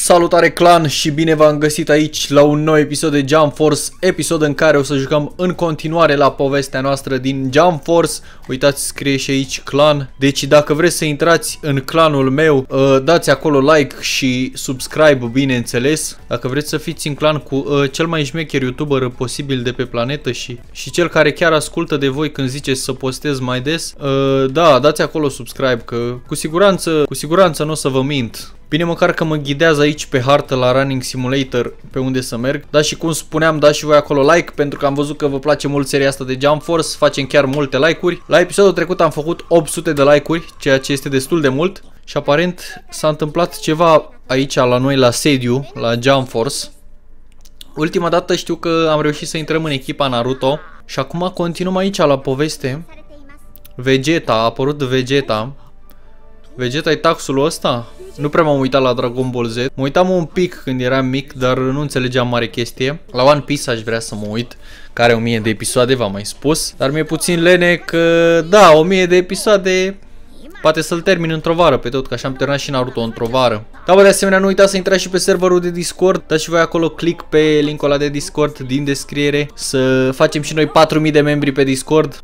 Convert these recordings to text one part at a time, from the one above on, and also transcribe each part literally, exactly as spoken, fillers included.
Salutare clan și bine v-am găsit aici la un nou episod de Jump Force, episod în care o să jucăm în continuare la povestea noastră din Jump Force. Uitați, scrie și aici clan, deci dacă vreți să intrați în clanul meu, dați acolo like și subscribe, bineînțeles. Dacă vreți să fiți în clan cu uh, cel mai șmecher youtuber posibil de pe planetă și, și cel care chiar ascultă de voi când ziceți să postez mai des, uh, da, dați acolo subscribe, că cu siguranță, cu siguranță nu o să vă mint. Bine, măcar că mă ghidează aici pe hartă la Running Simulator pe unde să merg. Dar și cum spuneam, dați și voi acolo like, pentru că am văzut că vă place mult seria asta de Jump Force. Facem chiar multe like-uri. La episodul trecut am făcut opt sute de like-uri, ceea ce este destul de mult. Și aparent s-a întâmplat ceva aici la noi la sediu, la Jump Force. Ultima dată știu că am reușit să intrăm în echipa Naruto. Și acum continuăm aici la poveste. Vegeta, a apărut Vegeta. Vegeta e taxul ăsta? Nu prea m-am uitat la Dragon Ball Z. Mă uitam un pic când eram mic, dar nu înțelegeam mare chestie. La One Piece aș vrea să mă uit, care are o mie de episoade, v-am mai spus. Dar mi-e puțin lene că, da, o mie de episoade poate să-l termin într-o vară pe tot, că așa am terminat și Naruto într-o vară. Da, bă, de asemenea, nu uitați să intrați și pe serverul de Discord. Dați și voi acolo click pe linkul ăla de Discord din descriere, să facem și noi patru mii de membri pe Discord.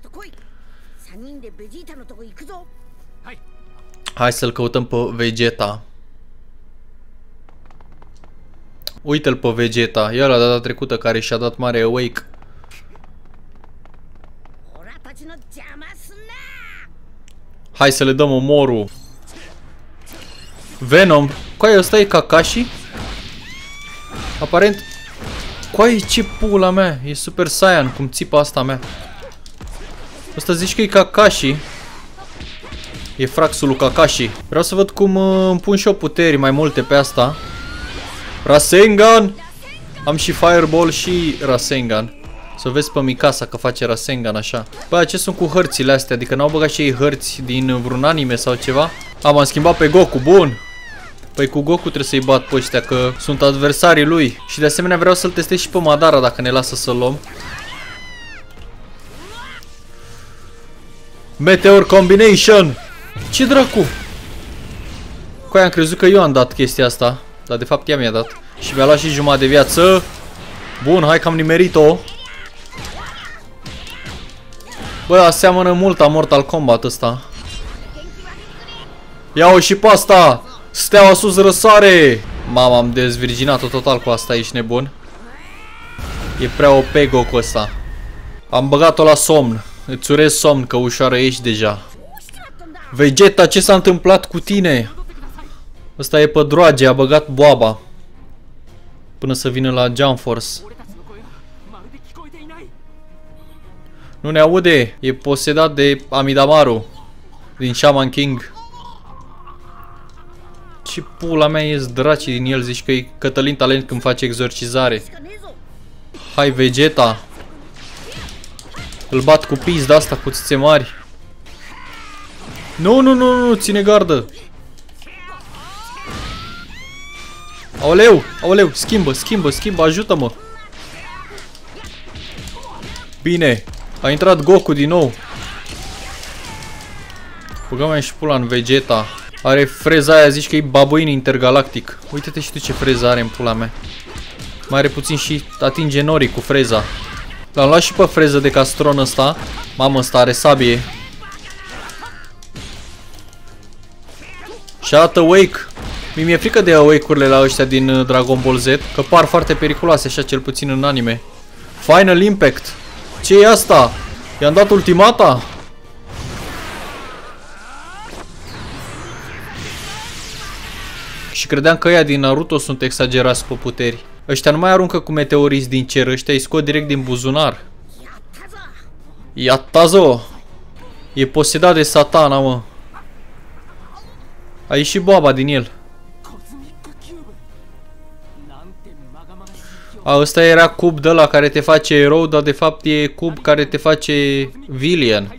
Hai să-l căutăm pe Vegeta. Uite-l pe Vegeta. E ăla data trecută care și-a dat mare awake. Hai să le dăm omorul. Venom. Coai, ăsta e Kakashi? Aparent. Coai, ce pula mea. E Super Saiyan, cum țipa asta mea. Ăsta zici că e Kakashi. E fraxul lui Kakashi. Vreau să văd cum uh, îmi pun și eu puteri mai multe pe asta. Rasengan! Am și Fireball și Rasengan. Să vezi pe Mikasa că face Rasengan așa. Bă, ce sunt cu hărțile astea? Adică n-au băgat și ei hărți din vreun anime sau ceva? Am, am schimbat pe Goku, bun! Păi cu Goku trebuie să-i bat pe ăștia, că sunt adversarii lui. Și de asemenea vreau să-l testez și pe Madara dacă ne lasă să-l luăm. Meteor Combination! Ce dracu? Coi, am crezut că eu am dat chestia asta, dar de fapt ea mi-a dat. Și mi-a luat și jumătate de viață. Bun, hai că am nimerit-o. Bă, aseamănă mult a Mortal Kombat ăsta. Ia-o și pe asta. Steaua sus răsare. Mama, am dezvirginat-o total cu asta, ești nebun. E prea O P Goku ăsta. Am băgat-o la somn. Îți urez somn, că ușoară ești deja. Vegeta, ce s-a întâmplat cu tine? Ăsta e pe droage, a băgat boaba. Până să vină la Jump Force. Nu ne aude, e posedat de Amidamaru din Shaman King. Ce pula mea ies draci din el, zici că e Cătălin Talent când face exorcizare. Hai Vegeta. Îl bat cu pizda asta, cu țâțe mari. Nu, nu, nu, nu, ține gardă. Aoleu, aoleu, schimbă, schimbă, schimbă, ajută-mă. Bine, a intrat Goku din nou. Băgăm și pula în Vegeta. Are freza aia, zici că e babuin intergalactic. Uite-te și tu ce freza are în pula mea. Mai are puțin și atinge norii cu freza. L-am luat și pe freză de castron ăsta. Mamă, ăsta are sabie. Și arată Awake. Mi-e frică de Awake-urile la ăștia din Dragon Ball Z, că par foarte periculoase, așa cel puțin în anime. Final Impact. Ce e asta? I-am dat ultimata? Și credeam că ăia din Naruto sunt exagerați pe puteri. Ăștia nu mai aruncă cu meteoriți din cer, ăștia îi scot direct din buzunar. Iatazo! E posedat de satana, mă. A ieșit boaba din el. A, ăsta era cub de ăla care te face erou, dar de fapt e cub care te face villain.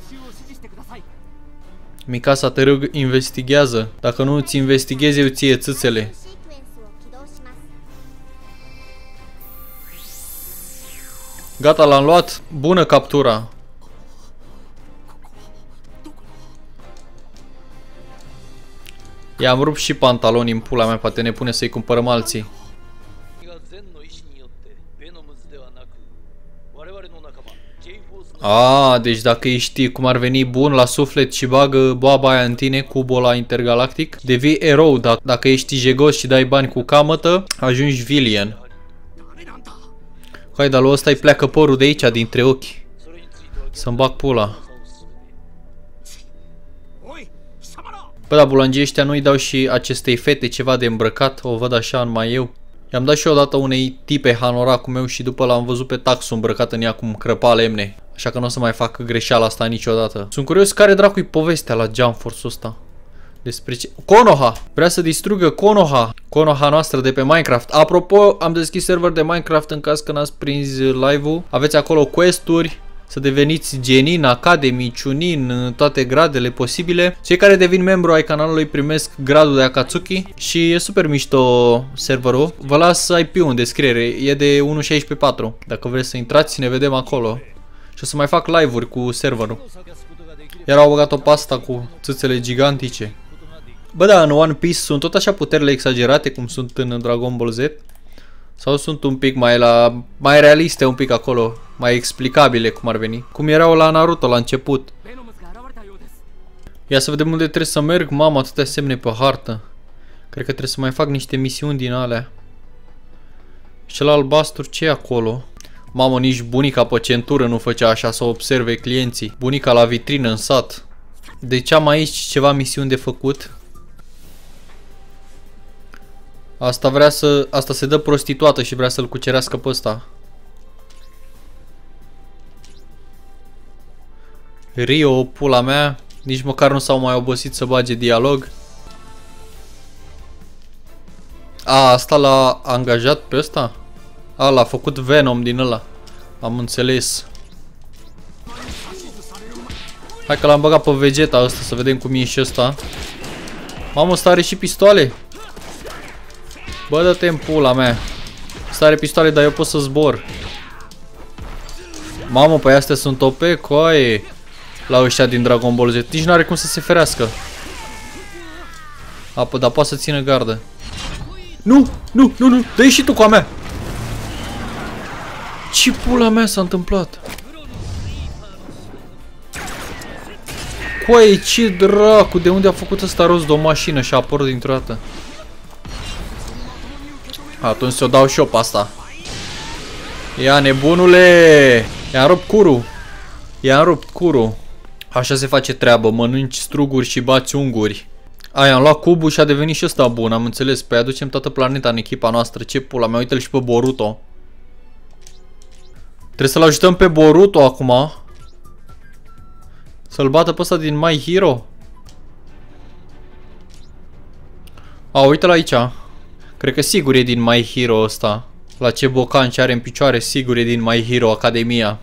Mikasa, te rog, investigează. Dacă nu îți investighezi, eu ție țâțele. Gata, l-am luat. Bună captura. I-am rupt și pantaloni în pula mea, poate ne pune să-i cumpărăm alții. A, deci dacă ești cum ar veni bun la suflet și bagă boaba aia în tine, cubul ăla intergalactic, devii erou. Dacă, dacă ești jegos și dai bani cu camătă, ajungi villain. Hai, dar lui ăsta îi pleacă părul de aici, dintre ochi. Să-mi bag pula. Bă, dar bulangii ăștia nu-i dau și acestei fete ceva de îmbrăcat? O văd așa în mai eu. I-am dat și eu odată unei tipe hanoracul meu și după l-am văzut pe taxul îmbrăcat în ea cum crăpa lemne. Așa că nu o să mai fac greșeala asta niciodată. Sunt curios care dracu-i povestea la Jump Force-ul ăsta. Despre ce... Konoha! Vrea să distrugă Konoha. Konoha noastră de pe Minecraft. Apropo, am deschis server de Minecraft în caz că n-ați prins live-ul. Aveți acolo quest-uri. Să deveniți genin, academy, chunin, toate gradele posibile. Cei care devin membru ai canalului primesc gradul de Akatsuki și e super mișto serverul. Vă las I P-ul în descriere, e de unu șaisprezece patru. Dacă vreți să intrați, ne vedem acolo. Și o să mai fac live-uri cu serverul. Iar au băgat-o pasta cu țâțele gigantice. Bă, da, în One Piece sunt tot așa puterile exagerate cum sunt în Dragon Ball Z? Sau sunt un pic mai la... mai realiste un pic acolo, mai explicabile cum ar veni. Cum erau la Naruto la început. Ia să vedem unde trebuie să merg. Mamă, atâtea semne pe hartă. Cred că trebuie să mai fac niște misiuni din alea. Și cel albastru, ce e acolo? Mamă, nici bunica pe centură nu făcea așa să observe clienții. Bunica la vitrină în sat. Deci am aici ceva misiuni de făcut. Asta vrea să... Asta se dă prostituată și vrea să-l cucerească pe ăsta. Rio, pula mea. Nici măcar nu s-au mai obosit să bage dialog. A, asta l-a angajat pe ăsta? A, l-a făcut Venom din ăla. Am înțeles. Hai că l-am băgat pe Vegeta ăsta să vedem cum e și ăsta. Mamă, ăsta are și pistoale. Bă, dă-te în pula mea. Ăsta are pistoale, dar eu pot să zbor. Mamă, păi astea sunt O P, coaie. La ăștia din Dragon Ball Z. Nici n-are cum să se ferească. Apă, dar poate să țină gardă. Nu, nu, nu, nu. Dă-i și tu cu a mea. Ce pula mea s-a întâmplat? Coaie, ce dracu. De unde a făcut ăsta rost de o mașină și a apărut dintr-o dată? Atunci ți-o dau și eu pe asta. Ia, nebunule. I-am rupt curul. I-am rupt curul. Așa se face treabă. Mănânci struguri și bați unguri. Aia, am luat cubul și a devenit și ăsta bun. Am înțeles. Păi aducem toată planeta în echipa noastră. Ce pula mea, uite-l și pe Boruto. Trebuie să-l ajutăm pe Boruto acum. Să-l bată pe ăsta din My Hero. A, uite-l aici. Cred că sigur e din My Hero ăsta. La ce bocan ce are în picioare, sigur e din My Hero Academia.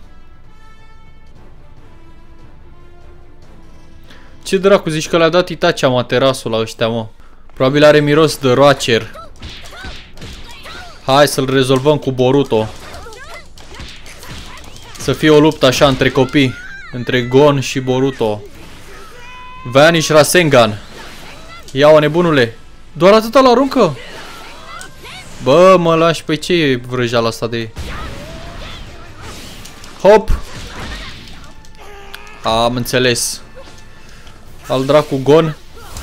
Ce dracu, zici că le-a dat Itachi Amaterasu la ăștia, mă. Probabil are miros de roacer. Hai să-l rezolvăm cu Boruto. Să fie o luptă așa între copii. Între Gon și Boruto. Vanish Rasengan. Ia-o, nebunule. Doar atâta l aruncă? Bă, mă lași, păi ce e vrăjeala asta de... Hop! Am înțeles. Al dracu Gon.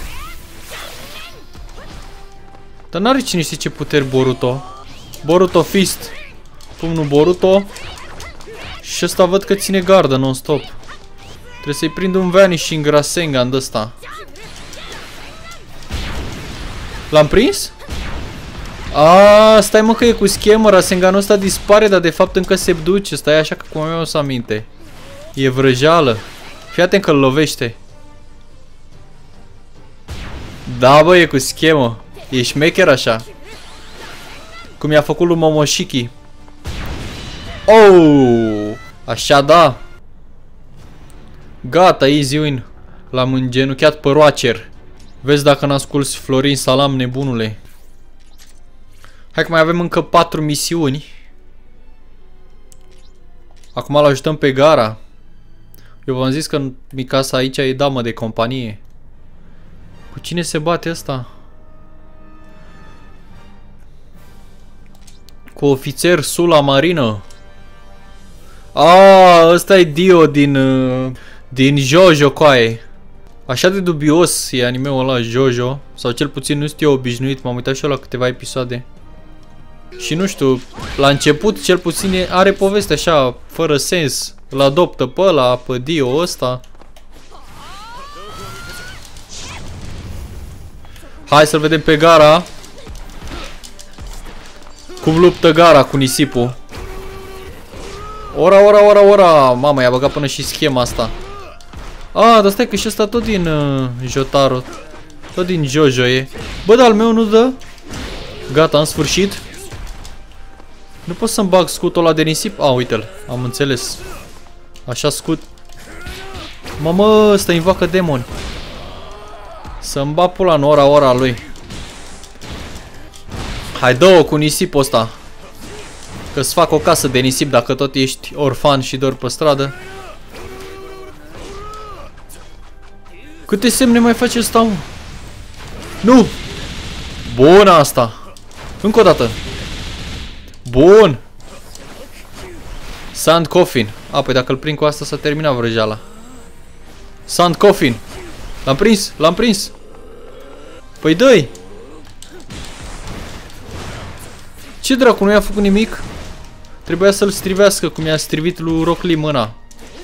Dar n-are cine știe ce puteri Boruto. Boruto Fist. Pumnul Boruto. Și ăsta văd că ține gardă non-stop. Trebuie să-i prind un Vanishing Rasengan de ăsta. L-am prins? A, stai mă că e cu schemă. Rasenganul ăsta dispare, dar de fapt încă se duce. Stai așa că cum eu să aminte. E vrăjeală. Fii atent că îl lovește. Da, bă, e cu schemă. E șmecher așa. Cum i-a făcut lui Momoshiki. Oh! Așa da. Gata, easy win. L-am îngenuchiat pe roacer. Vezi dacă n-asculți Florin Salam, nebunule. Hai că mai avem încă patru misiuni. Acum îl ajutăm pe Gara. Eu v-am zis că Mikasa aici e damă de companie. Cu cine se bate ăsta? Cu ofițer Sula Marină. Ah, ăsta e Dio din uh, din Jojo, coaie. Așa de dubios e anime-ul ăla Jojo. Sau cel puțin nu știu eu obișnuit. M-am uitat și eu la câteva episoade. Și nu știu, la început cel puțin are poveste așa, fără sens. Îl adoptă pe ăla, pe Dio ăsta. Hai să-l vedem pe Gara. Cum luptă Gara cu nisipul. Ora, ora, ora, ora. Mama, i-a băgat până și schema asta. A, dar stai că și ăsta tot din uh, Jotaro. Tot din Jojo e. Bă, dar al meu nu dă. Gata, în sfârșit. Nu pot să-mi bag scutul ăla de nisip. A, uite-l, am înțeles. Așa scut. Mamă, ăsta invoacă demoni. Să-mi bag pula în ora, ora lui. Hai, dă-o cu nisipul ăsta. Că-ți fac o casă de nisip dacă tot ești orfan și dormi pe stradă. Câte semne mai face ăsta, mă? Nu! Bun asta! Încă o dată! Bun! Sand Coffin. A, păi dacă îl prind cu asta s-a terminat vrăjeala. Sand Coffin. L-am prins, l-am prins. Păi dă-i. Ce dracu, nu i-a făcut nimic? Trebuia să-l strivească cum i-a strivit lui Rock Lee mâna.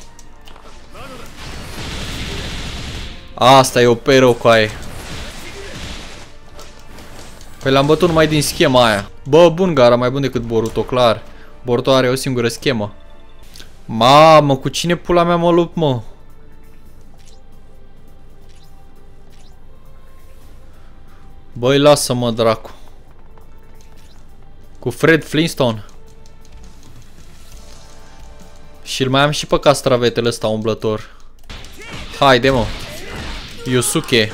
Asta e o peră, coaie. Păi l-am bătut numai din schema aia. Bă, bun, Gara, mai bun decât Boruto, clar. Boruto are o singură schemă. Mamă, cu cine pula mea mă lupt, mă? Băi, lasă-mă, dracu. Cu Fred Flintstone. Și îl mai am și pe castravetele ăsta umblător. Haide, mă. Yusuke.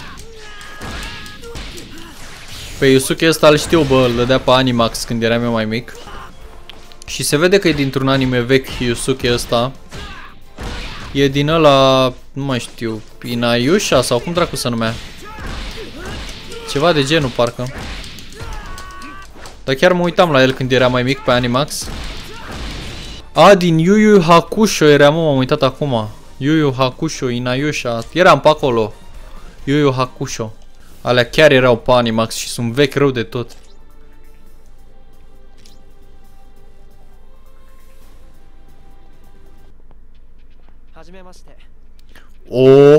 Pe Yusuke ăsta îl știu, bă, îl dădea pe Animax când eram eu mai mic. Și se vede că e dintr-un anime vechi Yusuke ăsta. E din ăla, nu mai știu, Inayusha sau cum dracu se numea. Ceva de genul, parcă. Dar chiar mă uitam la el când era mai mic pe Animax. A, din Yu Yu Hakusho era, mă, m-am uitat acum. Yu Yu Hakusho, Inayusha, eram pe acolo. Yu Yu Hakusho. Alea chiar erau pe Animax și sunt vechi rău de tot. O,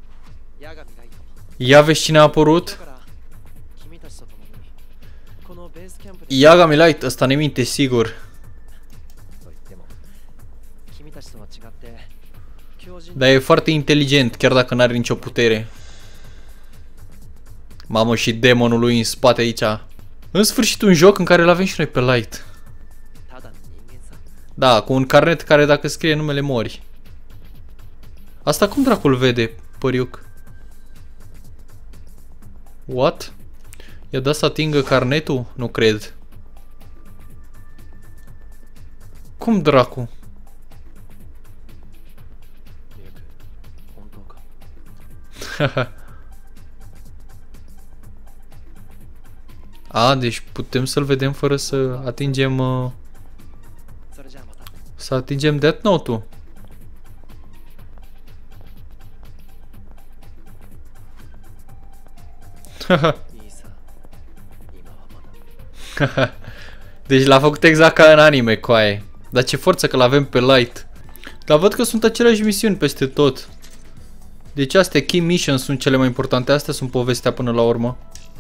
ia vezi cine a apărut? Yagami Light, ăsta ne minte sigur. Dar e foarte inteligent, chiar dacă n-are nicio putere. Mamă, și demonul lui în spate aici. În sfârșit un joc în care l-avem și noi pe Light. Da, cu un carnet care dacă scrie numele mori. Asta cum dracul vede, păriuc? What? I-a dat să atingă carnetul? Nu cred. Cum dracu? A, deci putem să-l vedem fără să atingem uh, să atingem Death Note-ul. Deci l-a făcut exact ca în anime, coaie. Dar ce forță că l-avem pe Light. Dar văd că sunt aceleași misiuni peste tot. Deci astea key missions sunt cele mai importante. Astea sunt povestea până la urmă.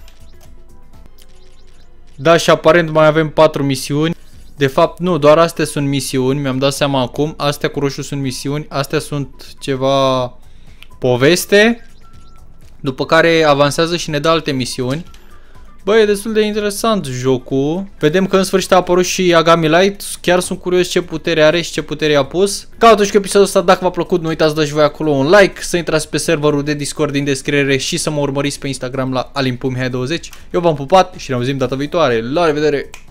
Da, și aparent mai avem patru misiuni. De fapt, nu, doar astea sunt misiuni. Mi-am dat seama acum. Astea cu roșu sunt misiuni. Astea sunt ceva poveste. După care avansează și ne dă alte misiuni. Bă, e destul de interesant jocul. Vedem că în sfârșit a apărut și Yagami Light. Chiar sunt curios ce putere are și ce putere a pus. Caută și cu episodul ăsta. Dacă v-a plăcut, nu uitați să dați voi acolo un like, să intrați pe serverul de Discord din descriere și să mă urmăriți pe Instagram la Alin douăzeci. Eu v-am pupat și ne auzim data viitoare. La revedere!